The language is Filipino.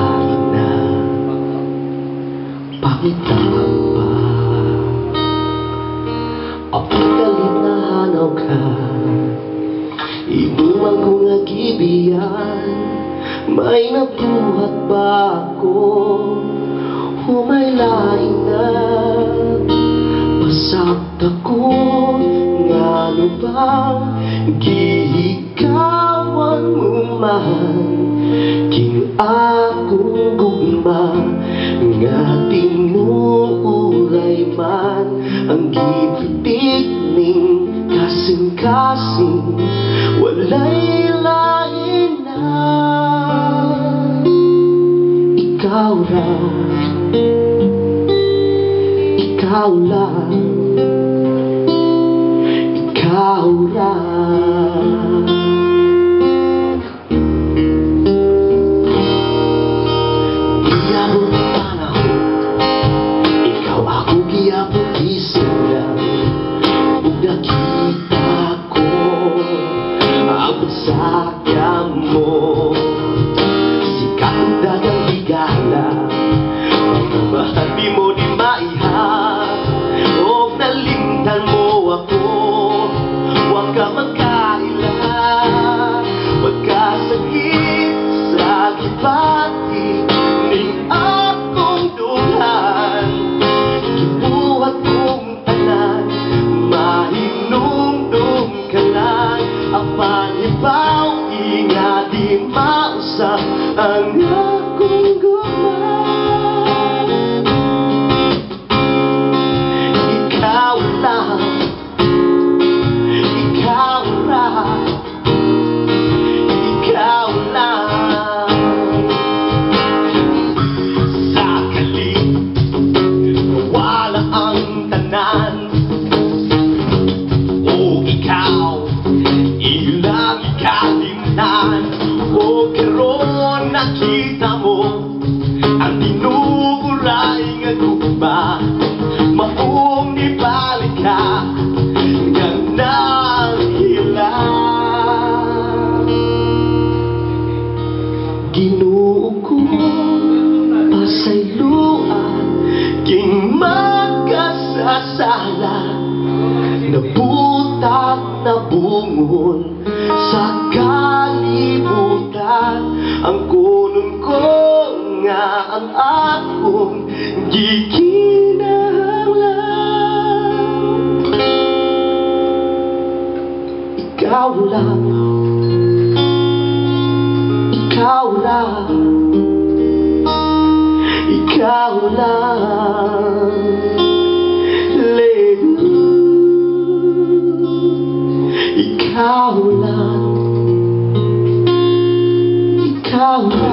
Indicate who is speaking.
Speaker 1: kahit na pangitang pa. Ako'y galit na hanaw ka, inuman ko nga gibiyan. May nabuhat ba ako o may lain na pasakta ko? Ngano bang gihigawan mo man king akong gugma nga tinuulay man ang gipitik ning kasing-kasing walay lain na ikaw lang, ikaw lang, ikaw lang. Giyabot panahon, ikaw ako giyabot isip lang. Kung nakita ko ang pagsakya mo, sikat ang dagang higala, mahal mo di maihap. O nalimtan mo ako, huwag ka magkaila, magkasakit sa gibati ning akong dulan. Gibuhat kong tanan, mahinumdum ka lang. Ang panibaw, inga di mausap ang akong gumay. Ikaw lang, ikaw lang, ikaw lang. Sakaling nawala ang tanan, o ikaw ilang ikalimnan. O karon nakita mo ang tinuguray nga gugma, maong ibalik ka ng nahilang. Ginoo ko pasayloan king magkasasala, nabutak na bungol sa kalibutan. Ang kunon ko nga ang akong gikinahanglan. Ikaw lang, ikaw lang, ikaw lang. Ikaw lang, ikaw lang.